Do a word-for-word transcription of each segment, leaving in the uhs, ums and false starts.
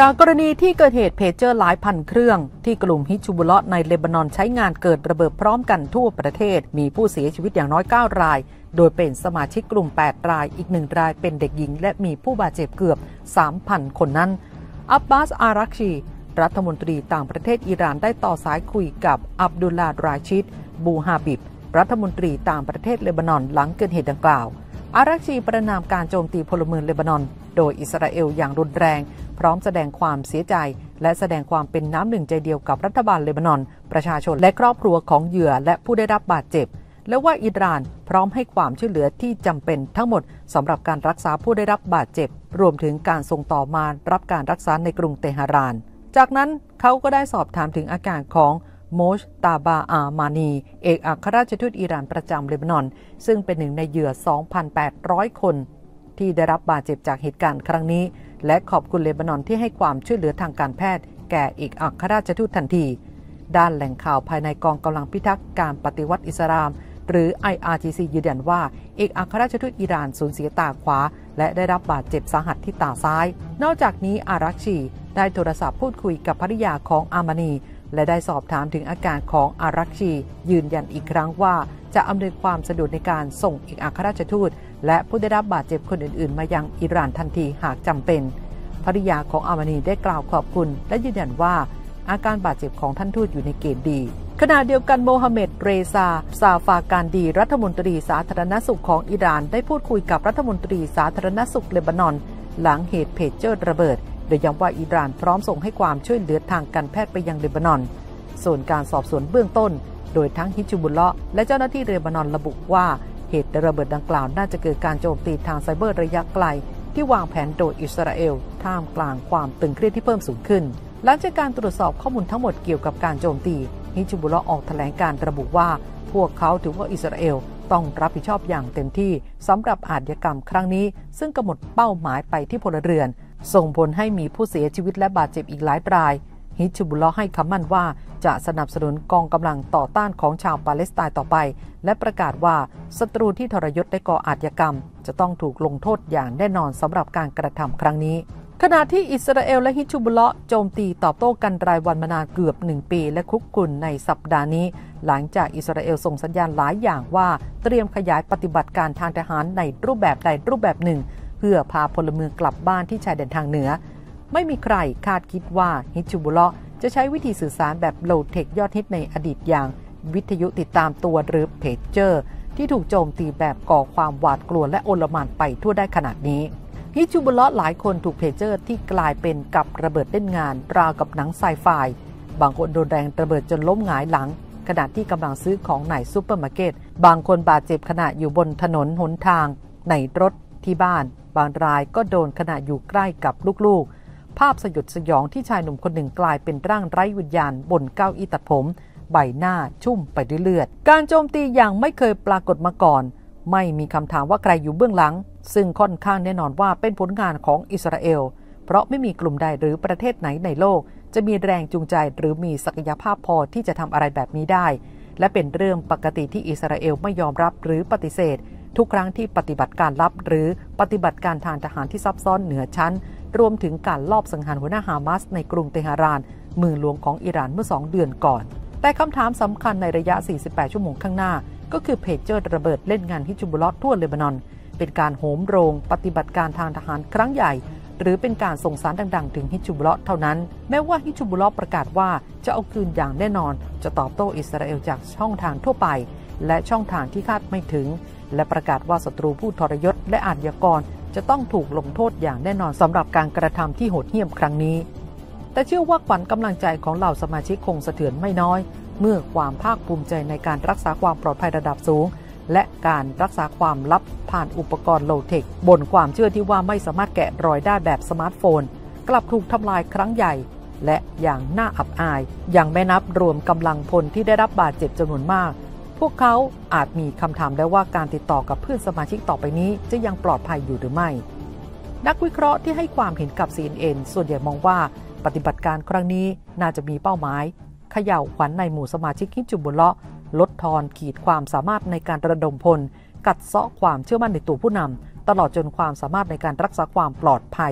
จากกรณีที่เกิดเหตุเพจเจอร์หลายพันเครื่องที่กลุ่มฮิซบุลลอฮ์ในเลบานอนใช้งานเกิดระเบิดพร้อมกันทั่วประเทศมีผู้เสียชีวิตอย่างน้อยเก้ารายโดยเป็นสมาชิกกลุ่มแปดรายอีกหนึ่งรายเป็นเด็กหญิงและมีผู้บาดเจ็บเกือบ สามพัน คนนั้นอับบาส อารักชีรัฐมนตรีต่างประเทศอิหร่านได้ต่อสายคุยกับอับดุลลาห์ ราชิด บูฮาบิบรัฐมนตรีต่างประเทศเลบานอนหลังเกิดเหตุดังกล่าวอารักชีประนามการโจมตีพลเมืองเลบานอนโดยอิสราเอลอย่างรุนแรงพร้อมแสดงความเสียใจและแสดงความเป็นน้ำหนึ่งใจเดียวกับรัฐบาลเลบานอนประชาชนและครอบครัวของเหยื่อและผู้ได้รับบาดเจ็บและว่าอิหร่านพร้อมให้ความช่วยเหลือที่จำเป็นทั้งหมดสำหรับการรักษาผู้ได้รับบาดเจ็บรวมถึงการส่งต่อมารับการรักษาในกรุงเตหะรานจากนั้นเขาก็ได้สอบถามถึงอาการของโมชตาบาอามานีเอกอัครราชทูตอิหร่านประจำเลบานอนซึ่งเป็นหนึ่งในเหยื่อ สองพันแปดร้อย คนที่ได้รับบาดเจ็บจากเหตุการณ์ครั้งนี้และขอบคุณเลบานอนที่ให้ความช่วยเหลือทางการแพทย์แก่เอกอัครราชทูตทันทีด้านแหล่งข่าวภายในกองกำลังพิทักษ์การปฏิวัติอิสลามหรือ ไอ อาร์ ที ซี ยืนยันว่าเอกอัครราชทูตอิหร่านสูญเสียตาขวาและได้รับบาดเจ็บสาหัสที่ตาซ้ายนอกจากนี้อารักชีได้โทรศัพท์พูดคุยกับภริยาของอามานีและได้สอบถามถึงอาการของอารักชียืนยันอีกครั้งว่าจะอำนวยความสะดวกในการส่งเอกอัครราชทูตและผู้ได้รับบาดเจ็บคนอื่นๆมายังอิหร่านทันทีหากจำเป็นภริยาของอามานีได้กล่าวขอบคุณและยืนยันว่าอาการบาดเจ็บของท่านทูตอยู่ในเกณฑ์ดีขณะเดียวกันโมฮัมเหม็ด เรซา ซาฟาการดีรัฐมนตรีสาธารณสุขของอิหร่านได้พูดคุยกับรัฐมนตรีสาธารณสุขเลบานอนหลังเหตุเพจเจอร์ระเบิดโดยย้ำว่าอิหร่านพร้อมส่งให้ความช่วยเหลือทางการแพทย์ไปยังเลบานอนส่วนการสอบสวนเบื้องต้นโดยทั้งฮิซบุลลอฮ์และเจ้าหน้าที่เลบานอนระบุว่าเหตุระเบิดดังกล่าวน่าจะเกิดการโจมตีทางไซเบอร์ระยะไกลที่วางแผนโดยอิสราเอลท่ามกลางความตึงเครียดที่เพิ่มสูงขึ้นหลังจากการตรวจสอบข้อมูลทั้งหมดเกี่ยวกับการโจมตีฮิซบุลลอฮ์ออกแถลงการระบุว่าพวกเขาถือว่าอิสราเอลต้องรับผิดชอบอย่างเต็มที่สำหรับอาชญากรรมครั้งนี้ซึ่งกำหนดเป้าหมายไปที่พลเรือนส่งผลให้มีผู้เสียชีวิตและบาดเจ็บอีกหลายรายฮิซบุลลอฮ์ให้คำมั่นว่าจะสนับสนุนกองกำลังต่อต้านของชาวปาเลสไตน์ต่อไปและประกาศว่าศัตรูที่ทรยศและก่ออาชญากรรมจะต้องถูกลงโทษอย่างแน่นอนสำหรับการกระทำครั้งนี้ขณะที่อิสราเอลและฮิซบุลลอฮ์โจมตีตอบโต้กันรายวันมานานเกือบหนึ่งปีและคุกคุนในสัปดาห์นี้หลังจากอิสราเอลส่งสัญญาณหลายอย่างว่าเตรียมขยายปฏิบัติการทางทหารในรูปแบบใดรูปแบบหนึ่งเพื่อพาพลเมืองกลับบ้านที่ชายแดนทางเหนือไม่มีใครคาดคิดว่าฮิซบุลลอฮ์จะใช้วิธีสื่อสารแบบโลเทคยอดฮิตในอดีตอย่างวิทยุติดตามตัวหรือเพจเจอร์ที่ถูกโจมตีแบบก่อความหวาดกลัวและโอลหม่านไปทั่วได้ขนาดนี้ฮิซบุลลอฮ์หลายคนถูกเพจเจอร์ที่กลายเป็นกับระเบิดเล่นงานราวกับหนังไซไฟบางคนโดนแรงระเบิดจนล้มหงายหลังขณะที่กำลังซื้อของในซูเปอร์มาร์เก็ตบางคนบาดเจ็บขณะอยู่บนถนนหนทางในรถที่บ้านบางรายก็โดนขณะอยู่ใกล้กับลูกๆภาพสยดสยองที่ชายหนุ่มคนหนึ่งกลายเป็นร่างไร้วิญญาณบนเก้าอี้ตัดผมใบหน้าชุ่มไปด้วยเลือดการโจมตีอย่างไม่เคยปรากฏมาก่อนไม่มีคำถามว่าใครอยู่เบื้องหลังซึ่งค่อนข้างแน่นอนว่าเป็นผลงานของอิสราเอลเพราะไม่มีกลุ่มใดหรือประเทศไหนในโลกจะมีแรงจูงใจหรือมีศักยภาพพอที่จะทำอะไรแบบนี้ได้และเป็นเรื่องปกติที่อิสราเอลไม่ยอมรับหรือปฏิเสธทุกครั้งที่ปฏิบัติการลับหรือปฏิบัติการทางทหารที่ซับซ้อนเหนือชั้นรวมถึงการลอบสังหารหัวหน้าฮามาสในกรุงเตหะรานเมืองหลวงของอิหร่านเมื่อสองเดือนก่อนแต่คำถามสำคัญในระยะสี่สิบแปดชั่วโมงข้างหน้าก็คือเพจเจอร์ระเบิดเล่นงานฮิซบุลลอฮ์ทั่วเลบานอนเป็นการโหมโรงปฏิบัติการทางทหารครั้งใหญ่หรือเป็นการส่งสารดังๆถึงฮิซบุลลอฮ์เท่านั้นแม้ว่าฮิซบุลลอฮ์ประกาศว่าจะเอาคืนอย่างแน่นอนจะตอบโต้อิสราเอลจากช่องทางทั่วไปและช่องทางที่คาดไม่ถึงและประกาศว่าศัตรูผู้ทรยศและอาชญากรจะต้องถูกลงโทษอย่างแน่นอนสำหรับการกระทำที่โหดเหี้ยมครั้งนี้แต่เชื่อว่าขวัญกำลังใจของเหล่าสมาชิกคงสะเทือนไม่น้อยเมื่อความภาคภูมิใจในการรักษาความปลอดภัยระดับสูงและการรักษาความลับผ่านอุปกรณ์โลเทคบนความเชื่อที่ว่าไม่สามารถแกะรอยได้แบบสมาร์ทโฟนกลับถูกทำลายครั้งใหญ่และอย่างน่าอับอายยังไม่นับรวมกำลังพลที่ได้รับบาดเจ็บจำนวนมากพวกเขาอาจมีคำถามได้ว่าการติดต่อกับเพื่อนสมาชิกต่อไปนี้จะยังปลอดภัยอยู่หรือไม่นักวิเคราะห์ที่ให้ความเห็นกับ ซี เอ็น เอ็น ส่วนใหญ่มองว่าปฏิบัติการครั้งนี้น่าจะมีเป้าหมายเขย่าขวัญในหมู่สมาชิกฮิซบุลลอฮ์ลดทอนขีดความสามารถในการระดมพลกัดเซาะความเชื่อมั่นในตัวผู้นำตลอดจนความสามารถในการรักษาความปลอดภัย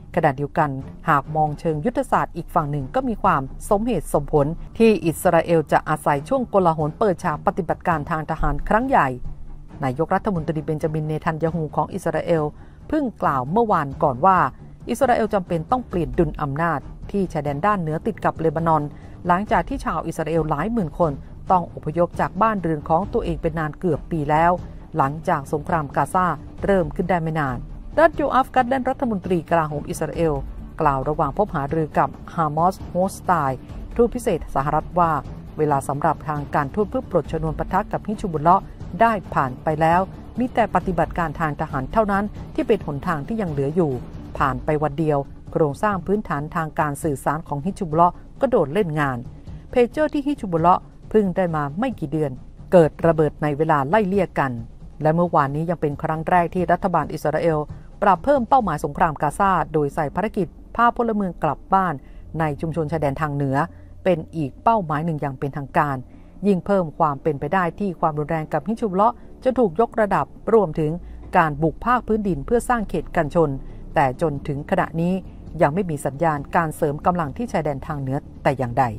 ขณะเดียวกันหากมองเชิงยุทธศาสตร์อีกฝั่งหนึ่งก็มีความสมเหตุสมผลที่อิสราเอลจะอาศัยช่วงโกลาหลเปิดฉากปฏิบัติการทางทหารครั้งใหญ่นายกรัฐมนตรีเบนจามินเนทันยาฮูของอิสราเอลเพิ่งกล่าวเมื่อวานก่อนว่าอิสราเอลจำเป็นต้องเปลี่ยนดุลอำนาจที่ชายแดนด้านเหนือติดกับเลบานอนหลังจากที่ชาวอิสราเอลหลายหมื่นคนต้องอพยพจากบ้านเรือนของตัวเองเป็นนานเกือบปีแล้วหลังจากสงครามกาซาเริ่มขึ้นได้ไม่นานดัตโยอัฟกัดเลนรัฐมนตรีกลาโหมอิสราเอลกล่าวระหว่างพบหารือกับฮามอสโฮสไตน์ทูตพิเศษสหรัฐว่าเวลาสำหรับทางการทูตเพื่อปลดชนวนปะทะกับฮิซบุลเลาะห์ได้ผ่านไปแล้วมีแต่ปฏิบัติการทางทหารเท่านั้นที่เป็นหนทางที่ยังเหลืออยู่ผ่านไปวันเดียวโครงสร้างพื้นฐานทางการสื่อสารของฮิซบุลเลาะห์ก็โดดเล่นงานเพจเจอร์ที่ฮิซบุลเลาะห์เพิ่งได้มาไม่กี่เดือนเกิดระเบิดในเวลาไล่เลี่ยกันและเมื่อวานนี้ยังเป็นครั้งแรกที่รัฐบาลอิสราเอลปรับเพิ่มเป้าหมายสงครามกาซาโดยใส่ภารกิจพาพลเมืองกลับบ้านในชุมชนชายแดนทางเหนือเป็นอีกเป้าหมายหนึ่งอย่างเป็นทางการยิ่งเพิ่มความเป็นไปได้ที่ความรุนแรงกับฮิซบุลเลาะห์จะถูกยกระดับรวมถึงการบุกภาคพื้นดินเพื่อสร้างเขตกันชนแต่จนถึงขณะนี้ยังไม่มีสัญญาณการเสริมกำลังที่ชายแดนทางเหนือแต่อย่างใด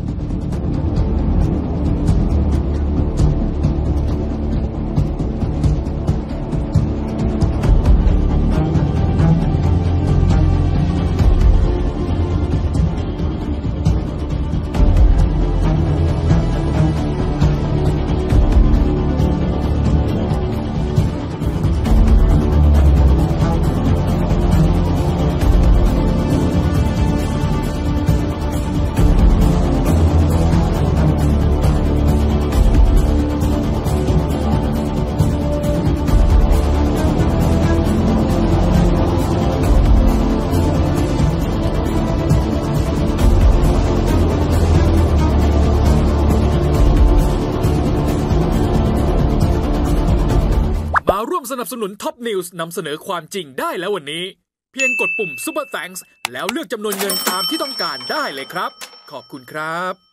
ร่วมสนับสนุนท็อปนิวส์นำเสนอความจริงได้แล้ววันนี้เพียงกดปุ่ม Super Thanks แล้วเลือกจำนวนเงินตามที่ต้องการได้เลยครับขอบคุณครับ